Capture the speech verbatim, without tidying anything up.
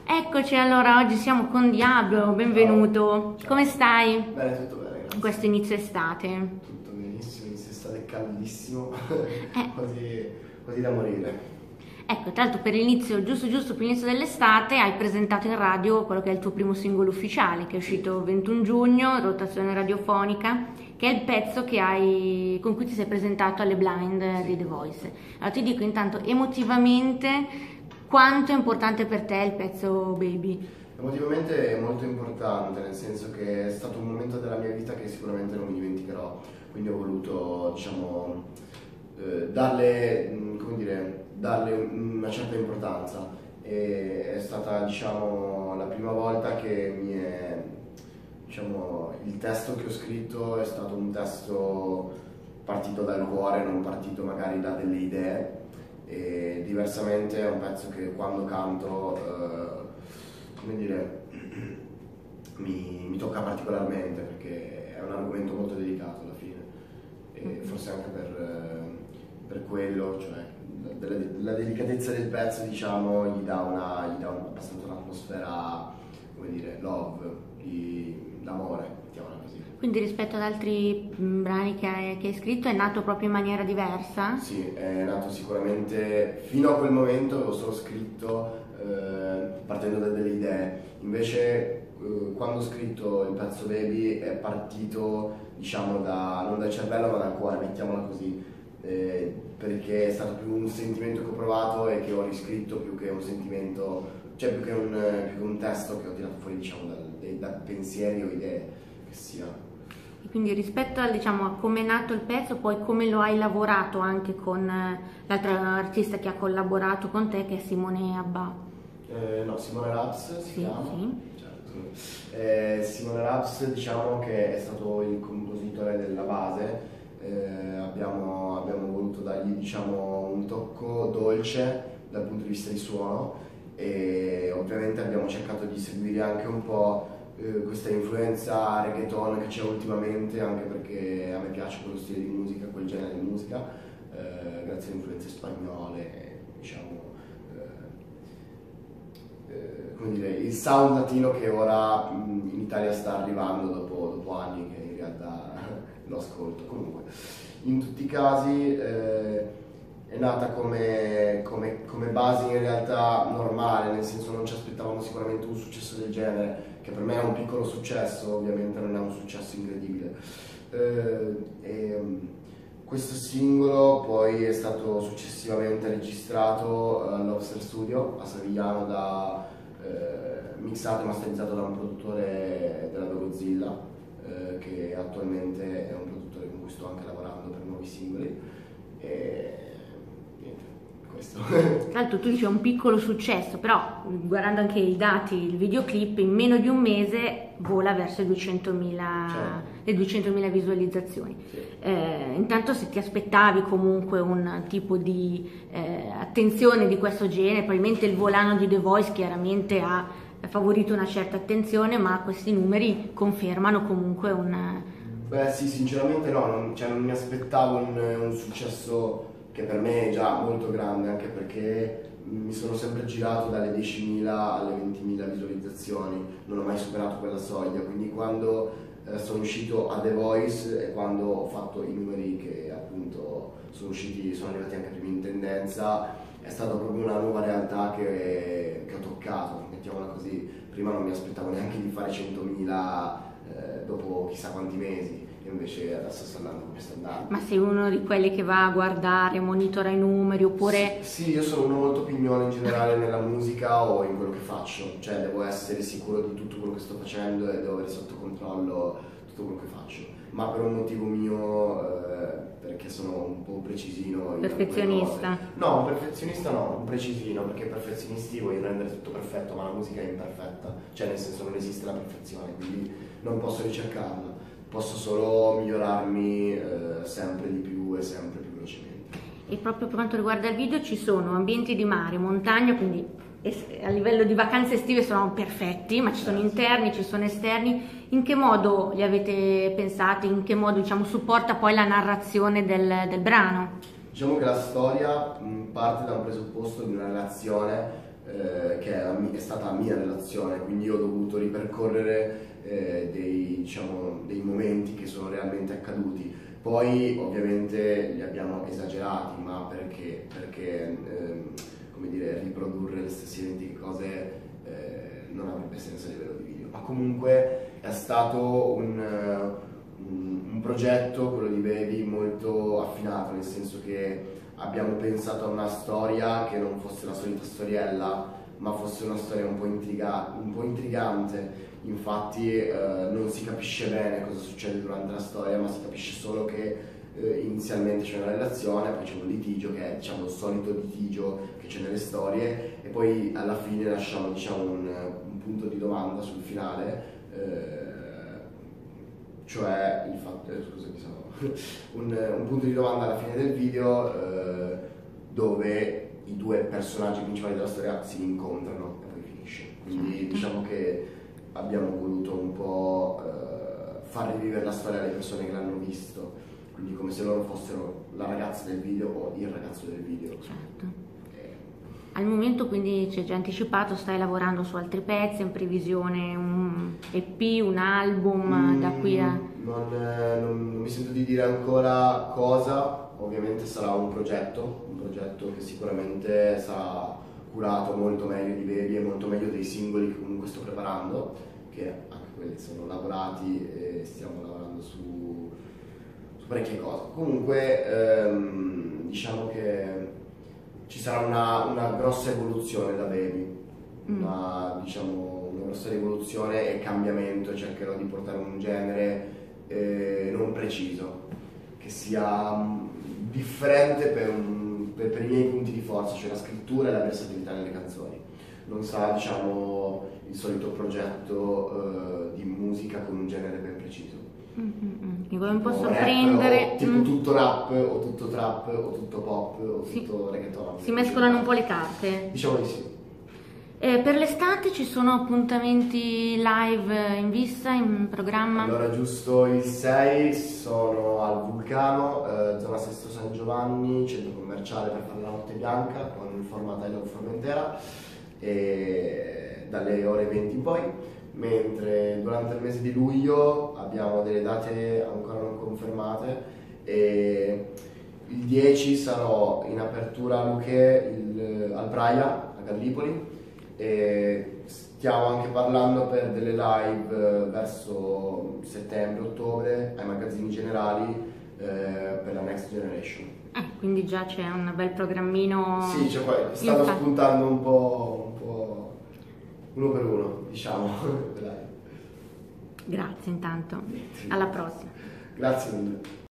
Eccoci, allora oggi siamo con Diablo, benvenuto. Ciao. Come stai? Bene, tutto bene, grazie. In questo inizio estate? Tutto benissimo, inizio estate caldissimo, Eh. quasi, quasi da morire. Ecco, tra l'altro per l'inizio, giusto giusto per l'inizio dell'estate, hai presentato in radio quello che è il tuo primo singolo ufficiale, che è uscito il ventuno giugno, in rotazione radiofonica, che è il pezzo che hai, con cui ti sei presentato alle blind di The Voice. Allora ti dico intanto, emotivamente, quanto è importante per te il pezzo Baby? Emotivamente è molto importante, nel senso che è stato un momento della mia vita che sicuramente non mi dimenticherò, quindi ho voluto, diciamo, eh, darle, mh, come dire, darle una certa importanza. E è stata, diciamo, la prima volta che mi è, diciamo, il testo che ho scritto è stato un testo partito dal cuore, non partito magari da delle idee. E diversamente è un pezzo che quando canto, eh, come dire, mi, mi tocca particolarmente perché è un argomento molto delicato alla fine e forse anche per, eh, per quello, cioè della, della delicatezza del pezzo, diciamo, gli dà, una, gli dà un, abbastanza un'atmosfera, come dire, love, di, d'amore, mettiamola così. Quindi rispetto ad altri mh, brani che hai, che hai scritto è nato proprio in maniera diversa? Sì, è nato sicuramente, fino a quel momento avevo solo scritto eh, partendo da delle idee, invece eh, quando ho scritto il pezzo Baby è partito, diciamo, da, non dal cervello ma dal cuore, mettiamola così, eh, perché è stato più un sentimento che ho provato e che ho riscritto più che un sentimento, cioè più che un, più che un testo che ho tirato fuori, diciamo, da, da pensieri o idee che sia. E quindi rispetto al, diciamo, a come è nato il pezzo, poi come lo hai lavorato anche con eh, l'altro artista che ha collaborato con te, che è Simone Abba. Eh, no, Simone Raps si Sì, chiama. sì. Certo. Eh, Simone Raps, diciamo che è stato il compositore della base, eh, abbiamo, abbiamo voluto dargli, diciamo, un tocco dolce dal punto di vista di suono e ovviamente abbiamo cercato di seguire anche un po' eh, questa influenza reggaeton che c'è ultimamente, anche perché a me piace quello stile di musica, quel genere di musica, eh, grazie a influenze spagnole, diciamo. Eh, come dire, il sound latino che ora mh, in Italia sta arrivando dopo, dopo anni che in realtà lo ascolto. Comunque, in tutti i casi eh, è nata come, come, come base in realtà normale, nel senso non ci aspettavamo sicuramente un successo del genere, che per me è un piccolo successo, ovviamente non è un successo incredibile. Eh, e, questo singolo poi è stato successivamente registrato all'Obster Studio a Savigliano, da, eh, mixato e masterizzato da un produttore della Dogozilla, eh, che attualmente è un produttore con cui sto anche lavorando per nuovi singoli. E niente, questo. Tra l'altro tu dici è un piccolo successo, però guardando anche i dati, il videoclip in meno di un mese vola verso i duecentomila, Certo. le duecentomila visualizzazioni. Sì. Eh, intanto se ti aspettavi comunque un tipo di eh, attenzione di questo genere, probabilmente il volano di The Voice chiaramente ha favorito una certa attenzione, ma questi numeri confermano comunque un... Beh sì, sinceramente no, non, cioè, non mi aspettavo un, un successo che per me è già molto grande, anche perché mi sono sempre girato dalle diecimila alle ventimila visualizzazioni, non ho mai superato quella soglia, quindi quando eh, sono uscito a The Voice e quando ho fatto i numeri che appunto sono usciti, sono arrivati anche prima in tendenza, è stata proprio una nuova realtà che, che ho toccato, mettiamola così. Prima non mi aspettavo neanche di fare centomila eh, dopo chissà quanti mesi, invece adesso sta andando come sta andando. Ma sei uno di quelli che va a guardare, monitora i numeri, oppure... Sì, sì, io sono uno molto pignone in generale nella musica o in quello che faccio, cioè devo essere sicuro di tutto quello che sto facendo e devo avere sotto controllo tutto quello che faccio, ma per un motivo mio, eh, perché sono un po' un precisino. Perfezionista? No, un perfezionista no, un precisino, perché perfezionisti vogliono rendere tutto perfetto, ma la musica è imperfetta, cioè nel senso non esiste la perfezione, quindi non posso ricercarla. Posso solo migliorarmi eh, sempre di più e sempre più velocemente. E proprio per quanto riguarda il video ci sono ambienti di mare, montagna, quindi a livello di vacanze estive sono perfetti, ma ci sono interni, ci sono esterni. In che modo li avete pensati? In che modo, diciamo, supporta poi la narrazione del, del brano? Diciamo che la storia mh, parte da un presupposto di una relazione eh, che è, la mi- è stata la mia relazione, quindi io ho dovuto ripercorrere eh, dei, diciamo, dei momenti che sono realmente accaduti. Poi ovviamente li abbiamo esagerati, ma perché? Perché ehm, come dire, riprodurre le stesse identiche cose eh, non avrebbe senso a livello di video. Ma comunque è stato un, un, un progetto, quello di Baby, molto affinato, nel senso che abbiamo pensato a una storia che non fosse la solita storiella, ma fosse una storia un po', intriga- un po' intrigante. Infatti eh, non si capisce bene cosa succede durante la storia, ma si capisce solo che eh, inizialmente c'è una relazione, poi c'è un litigio che è, diciamo, il solito litigio che c'è nelle storie, e poi alla fine lasciamo, diciamo, un, un punto di domanda sul finale, eh, cioè il fatto, eh, scusami, sono, un, un punto di domanda alla fine del video eh, dove i due personaggi principali della storia si incontrano e poi finisce. Quindi diciamo che abbiamo voluto un po' eh, far rivivere la storia alle persone che l'hanno visto, quindi come se loro fossero la ragazza del video o il ragazzo del video. Certo. Al momento quindi ci hai già anticipato, stai lavorando su altri pezzi, in previsione un E P, un album Mm, da qui a... non, eh, non- non mi sento di dire ancora cosa, ovviamente sarà un progetto, un progetto che sicuramente sarà curato molto meglio di Baby e molto meglio dei singoli che comunque sto preparando, che anche quelli sono lavorati e stiamo lavorando su, su parecchie cose. Comunque ehm, diciamo che ci sarà una, una grossa evoluzione da Baby, una, diciamo, una grossa rivoluzione e cambiamento. Cercherò di portare un genere eh, non preciso, che sia mm, differente per, un- per- per i miei punti di forza, cioè la scrittura e la versatilità nelle canzoni. Non sarà, diciamo, il solito progetto eh, di musica con un genere ben preciso. Mm-mm. Mi vuoi un po' Tipo sorprendere? rap, o tipo Mm. tutto rap, o tutto trap, o tutto pop, o Sì. tutto reggaeton. Si mescolano un po' le carte. Diciamo di sì. Eh, per l'estate ci sono appuntamenti live in vista, in programma? Allora, giusto il sei sono al Vulcano, eh, zona Sesto San Giovanni, centro commerciale, per fare la notte bianca con il format I Love Formentera, e dalle ore venti in poi. Mentre durante il mese di luglio abbiamo delle date ancora non confermate, e il dieci sarò in apertura a Luché, il- al Praia, a Gallipoli, e stiamo anche parlando per delle live eh, verso settembre-ottobre ai magazzini generali eh, per la Next Generation. Eh, quindi già c'è un bel programmino. Sì, cioè, poi stanno Infa- spuntando un po', un po' uno per uno, diciamo. Dai. Grazie intanto, alla prossima. Grazie mille.